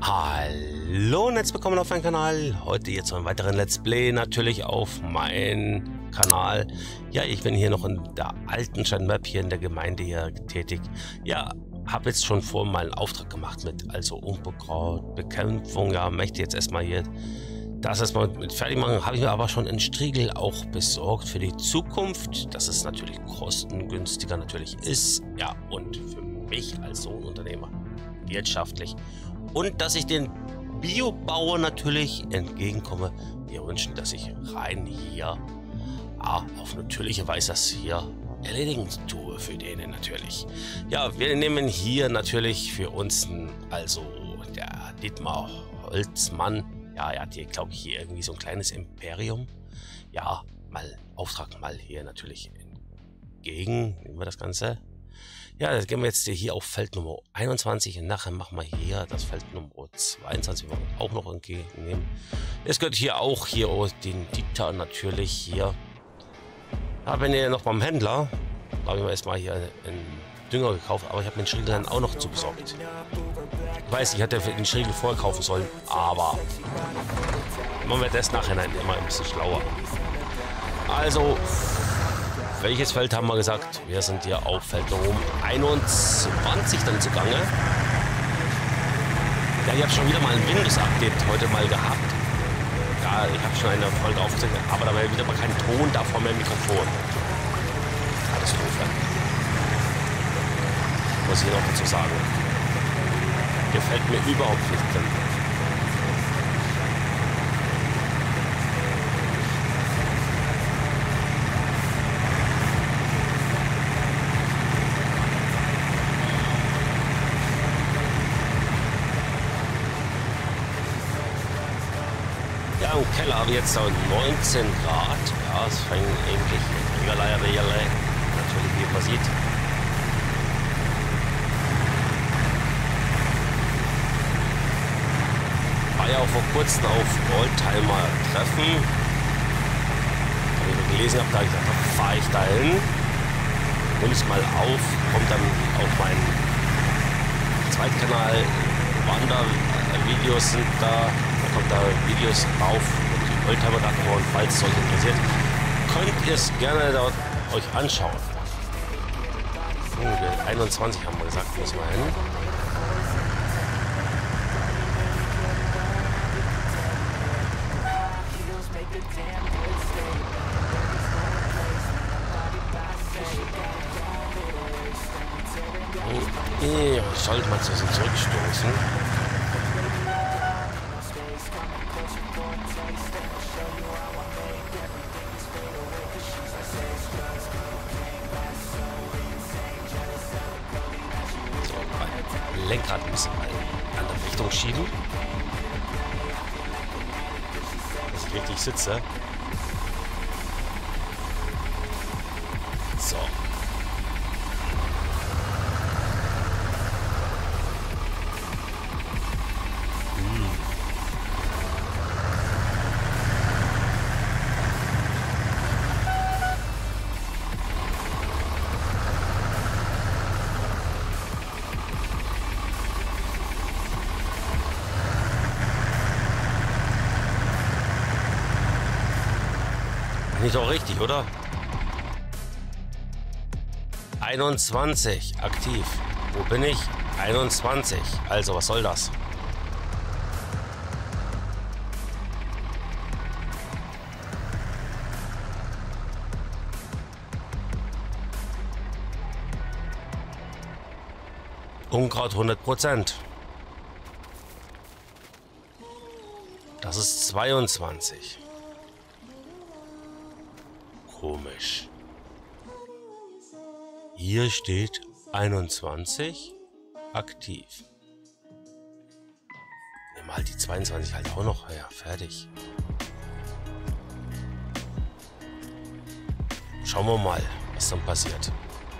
Hallo und herzlich willkommen auf meinem Kanal. Heute jetzt zu einem weiteren Let's Play natürlich auf meinem Kanal. Ja, ich bin hier noch in der alten Map hier in der Gemeinde hier tätig. Ja, habe jetzt schon vorhin mal einen Auftrag gemacht mit Unkrautbekämpfung. Ja, möchte jetzt erstmal hier das erstmal mit fertig machen. Habe ich mir aber schon in Striegel auch besorgt für die Zukunft, dass es natürlich kostengünstiger natürlich ist. Ja, und für mich als Sohnunternehmer wirtschaftlich. Und dass ich den Biobauern natürlich entgegenkomme. Wir wünschen, dass ich rein hier auf natürliche Weise das hier erledigen tue für denen natürlich. Ja, wir nehmen hier natürlich für uns, also der Dietmar Holzmann, ja, er hat hier, glaube ich, hier irgendwie so ein kleines Imperium. Ja, mal Auftrag mal hier natürlich entgegen. Nehmen wir das Ganze. Ja, das gehen wir jetzt hier auf Feld Nummer 21 und nachher machen wir hier das Feld Nummer 22 auch noch entgegennehmen. Es gehört hier auch hier den Dieter natürlich hier. Da bin ich noch beim Händler. Da habe ich mir erstmal hier einen Dünger gekauft, aber ich habe den Schriegel dann auch noch zugesorgt. Ich weiß, ich hätte den Schriegel vorher kaufen sollen, aber man wird erst nachhinein immer ein bisschen schlauer. Also, welches Feld haben wir gesagt? Wir sind hier auf Feld Nummer 21 dann zugange. Ja, ich habe schon wieder mal ein Windows-Update heute mal gehabt. Ja, ich habe schon eine Folge aufgezeichnet, aber da war wieder mal kein Ton da vor meinem Mikrofon. Katastrophe. Muss ich noch dazu sagen. Gefällt mir überhaupt nicht. Ja, im Keller habe ich jetzt 19 Grad. Ja, es fängt eigentlich natürlich, wie man sieht. War ja auch vor kurzem auf Oldtimer-Treffen. Wie ich gelesen habe, da habe ich gesagt, da fahre ich da hin. Nimm es mal auf, kommt dann auf meinen Zweitkanal. Wandervideos sind da. Kommt da Videos drauf und die Oldtimer davon, falls es euch interessiert, könnt ihr es gerne dort euch anschauen. So, 21 haben wir gesagt, müssen wir hin. Ja, ich sollte mal ein bisschen zurückstoßen. Lenkrad ein bisschen mal in eine andere Richtung schieben, dass ich richtig sitze. So. Nicht auch richtig, oder? 21 aktiv. Wo bin ich? 21. Also, was soll das? Unkraut 100%. Das ist 22. Komisch. Hier steht 21 aktiv. Nehmen wir halt die 22 halt auch noch her. Fertig. Schauen wir mal, was dann passiert.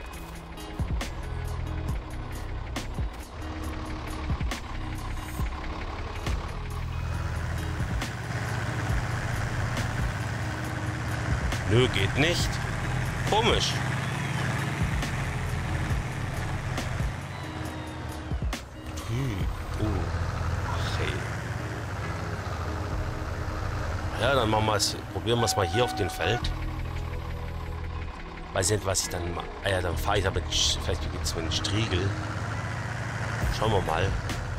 Nö, geht nicht. Komisch. Ja, dann machen wir es. Probieren wir es mal hier auf dem Feld. Weiß nicht, was ich dann mache. Ah ja, dann fahre ich damit. Vielleicht gibt es so einen Striegel. Schauen wir mal.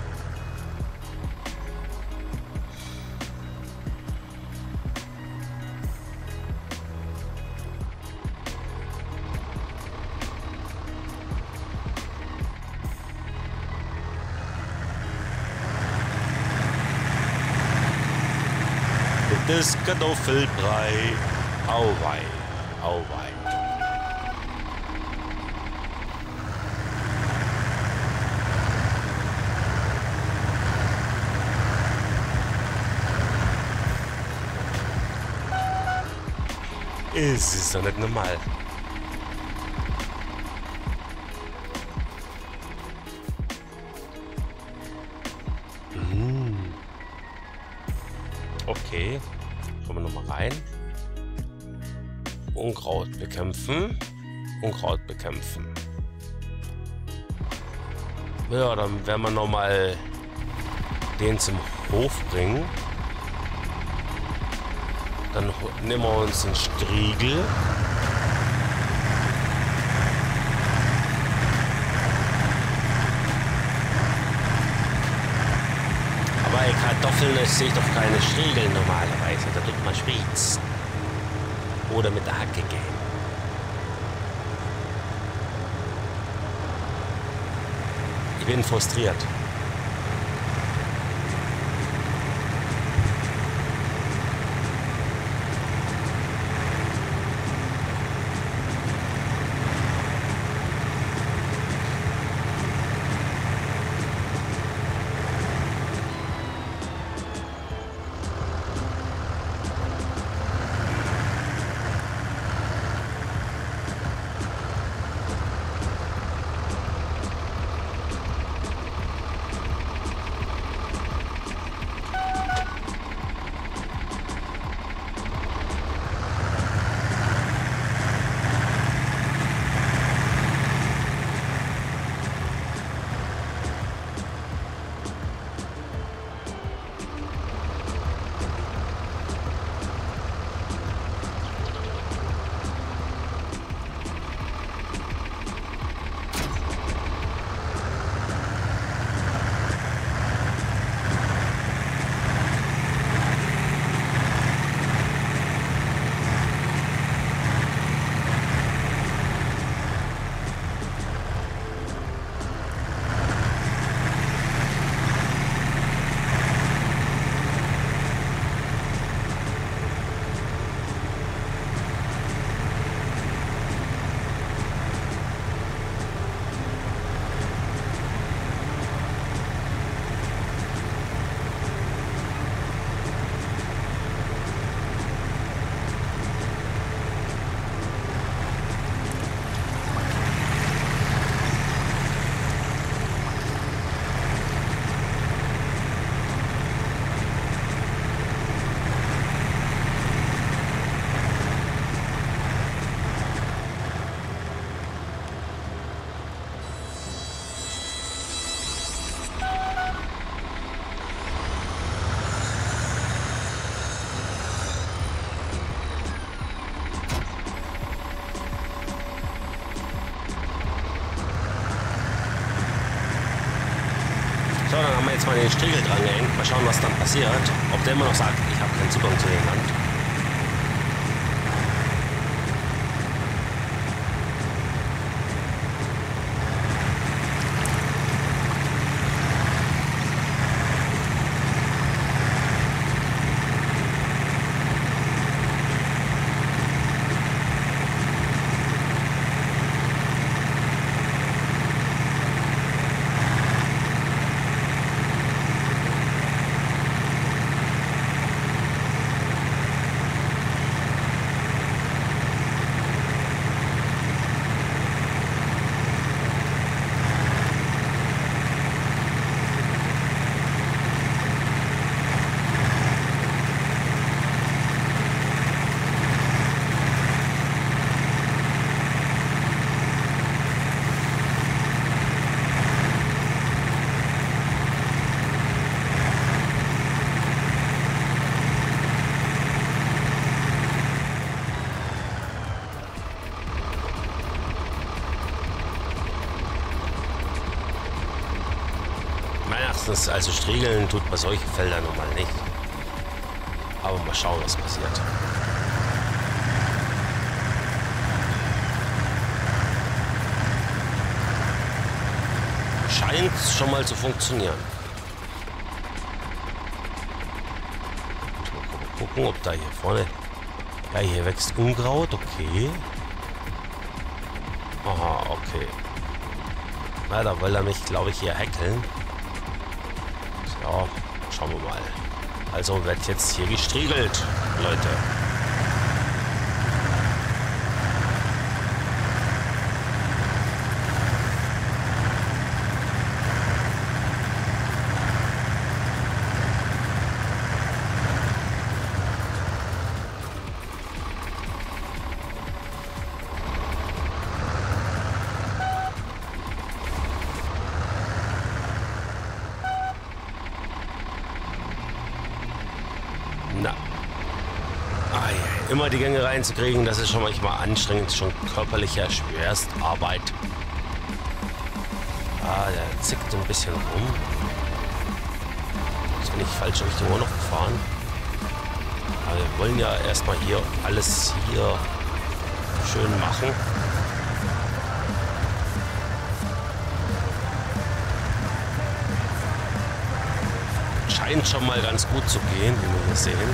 Das Kartoffelbrei. Auweih, auweih. Es ist doch nicht normal. Okay. Kommen wir nochmal rein. Unkraut bekämpfen. Unkraut bekämpfen. Ja, dann werden wir nochmal den zum Hof bringen. Dann nehmen wir uns den Striegel. Aber bei Kartoffeln sehe ich doch keine Striegel normalerweise. Da tut man spießen. Oder mit der Hacke gehen. Ich bin frustriert. So, dann haben wir jetzt mal den Striegel dran gehängt. Mal schauen, was dann passiert. Ob der immer noch sagt, ich habe keinen Zugang zu dem Land. Meistens, also striegeln tut man solche Felder nun mal nicht. Aber mal schauen, was passiert. Scheint schon mal zu funktionieren. Mal gucken, ob da hier vorne... Ja, hier wächst Unkraut, okay. Aha, okay. Na, da will er mich, glaube ich, hier hackeln. So, schauen wir mal. Also wird jetzt hier gestriegelt, Leute. Na. Immer die Gänge reinzukriegen, das ist schon manchmal anstrengend, schon körperliche Schwerstarbeit. Der zickt ein bisschen rum. Jetzt bin ich falsche Richtung auch noch gefahren. Aber wir wollen ja erstmal hier alles hier schön machen. Scheint schon mal ganz gut zu gehen, wie wir hier sehen.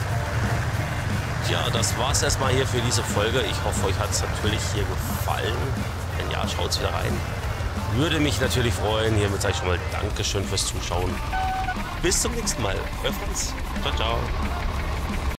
Ja, das war's erstmal hier für diese Folge. Ich hoffe, euch hat es natürlich hier gefallen. Wenn ja, schaut wieder rein. Würde mich natürlich freuen. Hiermit sage ich schon mal Dankeschön fürs Zuschauen. Bis zum nächsten Mal. Wir freuen uns. Ciao, ciao.